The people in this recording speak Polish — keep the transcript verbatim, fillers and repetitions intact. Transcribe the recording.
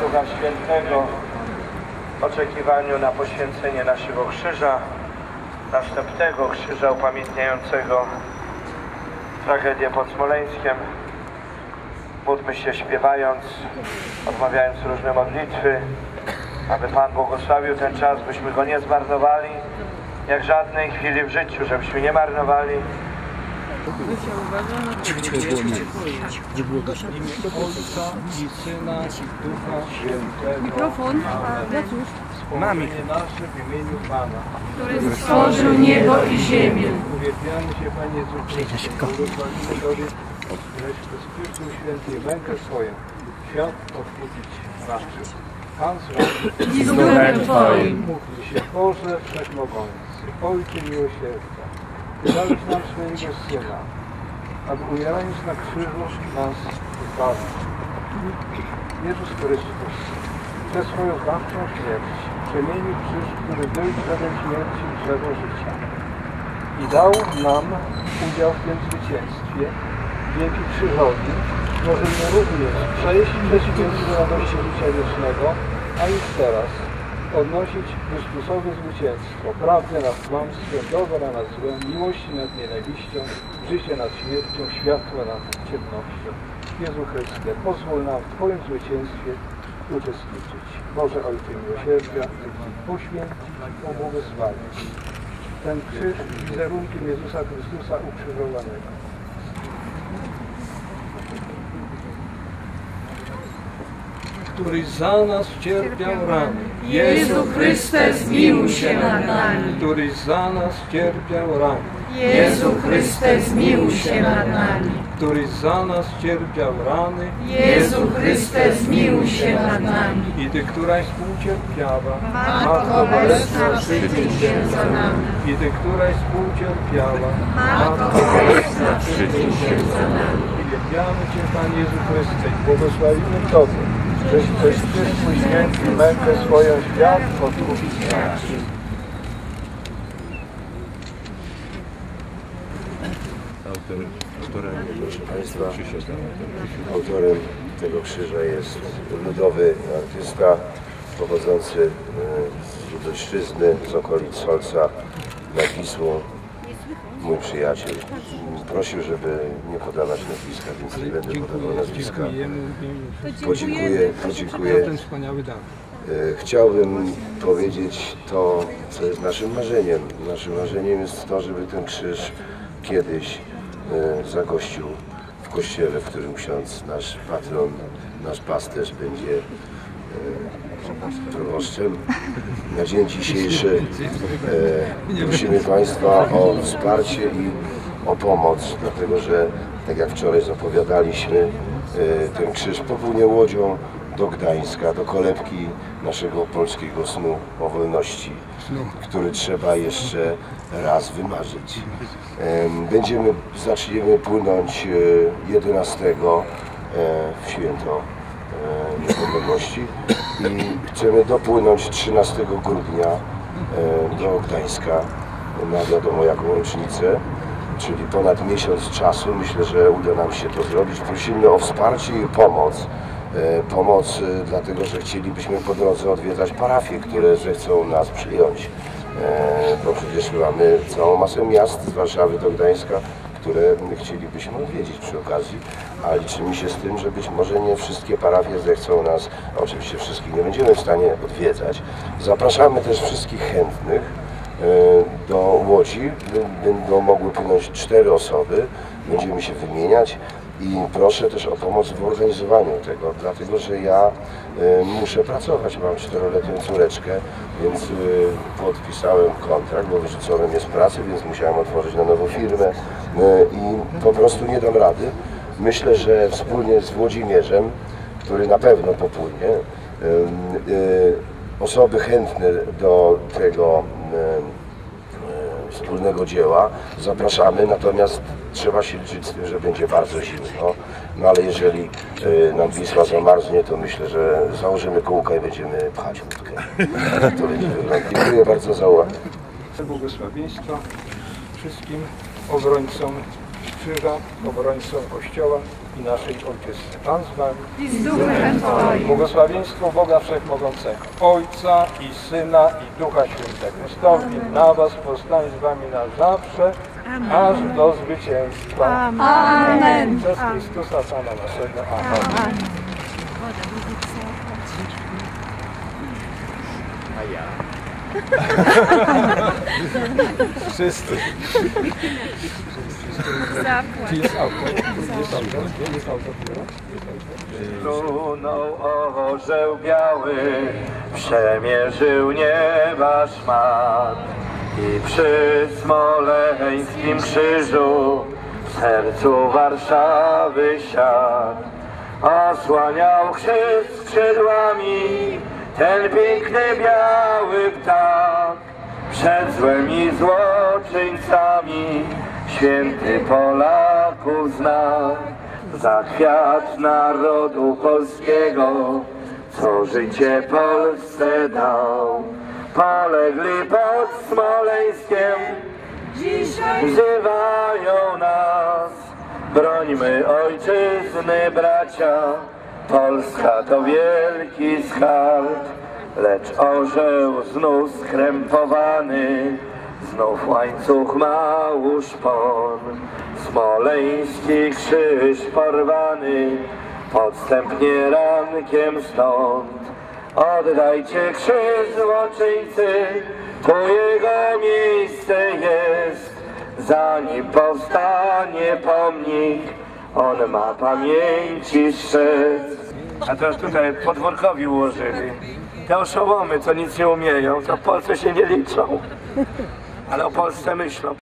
Ducha Świętego, w oczekiwaniu na poświęcenie naszego krzyża, następnego krzyża upamiętniającego tragedię pod Smoleńskiem. Módlmy się śpiewając, odmawiając różne modlitwy, aby Pan błogosławił ten czas, byśmy go nie zmarnowali, jak żadnej chwili w życiu, żebyśmy nie marnowali. Cicho, cicho, cicho, gdzie było Gosia? W imię Ojca i Syna i Ducha Świętego. Mikrofon, Mamy. Nasze w imieniu Pana, który stworzył niebo i ziemię. uwielbiamy się, Panie Jezu Chryste, któreś przez Chrystus Święty mękę swoją świat odkupić raczył. Pan z Wami I z duchem Twoim. módl się, Boże Wszechmogący, Ojcze miłosierdzia, dałeś nam swojego Syna, aby umierając na krzyżu nas zbawić. Jezus Chrystus przez swoją zbawczą śmierć przemienił krzyż, który był drzewem śmierci, w drzewo życia. I dał nam udział w tym zwycięstwie. Dzięki krzyżowi możemy również przejść przeciwieństwo radości życia wiecznego, a już teraz odnosić Chrystusowe zwycięstwo, prawdę nad kłamstwem, dobra nad złem, miłości nad nienawiścią, życie nad śmiercią, światła nad ciemnością. Jezu Chryste, pozwól nam w Twoim zwycięstwie uczestniczyć. Boże Ojcze miłosierdzia, poświęcić, pobłogosławić ten krzyż wizerunkiem Jezusa Chrystusa ukrzyżowanego. Który za nas cierpiał rany. Jezu Chryste, zmiłuj się nad nami. Który za nas cierpiał rany. Jezu Chryste, zmiłuj się nad nami. Który za nas cierpiał rany. Jezu Chryste, zmiłuj się nad nami. I Ty, któraś współcierpiała. Matko Bolesna, przytyl się za nami. I Ty, któraś współcierpiała. Matko Bolesna, przytyl się za nami. Uwielbiamy Cię, Panie Jezu Chryste, i błogosławimy Tobie, żeś przez Twój święty mękę swoją świat odkupić raczył. Autorem, proszę Państwa, autorem tego krzyża jest ludowy artysta pochodzący z Lubelszczyzny, z okolic Solca nad Wisłą, mój przyjaciel. Prosił, żeby nie podawać nazwiska, więc nie będę podawał nazwiska. Podziękuję, podziękuję. Ten wspaniały dar. Chciałbym powiedzieć to, co jest naszym marzeniem. Naszym marzeniem jest to, żeby ten krzyż kiedyś zagościł w kościele, w którym ksiądz, nasz patron, nasz pasterz będzie proboszczem. Na dzień dzisiejszy prosimy Państwa o wsparcie i o pomoc, dlatego że, tak jak wczoraj zapowiadaliśmy, ten krzyż popłynie łodzią do Gdańska, do kolebki naszego polskiego snu o wolności, który trzeba jeszcze raz wymarzyć. Będziemy, zaczniemy płynąć jedenastego w święto niepodległości i chcemy dopłynąć trzynastego grudnia do Gdańska na wiadomo jaką rocznicę, czyli ponad miesiąc czasu. Myślę, że uda nam się to zrobić. Prosimy o wsparcie i pomoc. Pomoc dlatego, że chcielibyśmy po drodze odwiedzać parafie, które zechcą nas przyjąć. Bo przecież mamy całą masę miast z Warszawy do Gdańska, które chcielibyśmy odwiedzić przy okazji, a liczymy się z tym, że być może nie wszystkie parafie zechcą nas, oczywiście wszystkich nie będziemy w stanie odwiedzać. Zapraszamy też wszystkich chętnych do Łodzi. Będą mogły płynąć cztery osoby, będziemy się wymieniać. I proszę też o pomoc w organizowaniu tego, dlatego że ja y, muszę pracować, mam czteroletnią córeczkę, więc y, podpisałem kontrakt, bo wyrzucony jest z pracy, więc musiałem otworzyć na nowo firmę y, i po prostu nie dam rady. Myślę, że wspólnie z Włodzimierzem, który na pewno popłynie, y, y, osoby chętne do tego y, wspólnego dzieła zapraszamy, natomiast trzeba się liczyć z tym, że będzie bardzo zimno, no ale jeżeli y, nam Wisła zamarznie, to myślę, że założymy kółka i będziemy pchać łódkę. To będzie wyglądać. Dziękuję bardzo za uwagę. Błogosławieństwa wszystkim obrońcom krzyża, obrońcą Kościoła i naszej Ojczyzny. Pan z Wami. I z duchem Twoim. Błogosławieństwo Boga Wszechmogącego, Ojca i Syna i Ducha Świętego stąpi na Was, postań z Wami na zawsze, aż do zwycięstwa. Amen. Przez Chrystusa Pana naszego. Amen. Wszyscy. Czy jest auto? Jest auto? Jest auto? Runął orzeł biały, przemierzył nieba szmat i przy smoleńskim krzyżu w sercu Warszawy siadł. Osłaniał krzyż skrzydłami ten piękny biały ptak, przed złem i złoczyńcami święty Polaków znak. Za kwiat narodu polskiego, co życie Polsce dał. Polegli pod Smoleńskiem, Dzisiaj wzywają nas. Brońmy ojczyzny, bracia, Polska to wielki skarb. Lecz orzeł znów skrępowany, znów łańcuch ma u szpon. Smoleński krzyż porwany, podstępnie rankiem stąd. Oddajcie krzyż złoczyńcy, tu jego miejsce jest. Zanim powstanie pomnik, on ma pamięci szczyt. A teraz tutaj podwórkowi ułożyli. Te oszołomy, co nic nie umieją, to w Polsce się nie liczą, ale o Polsce myślą.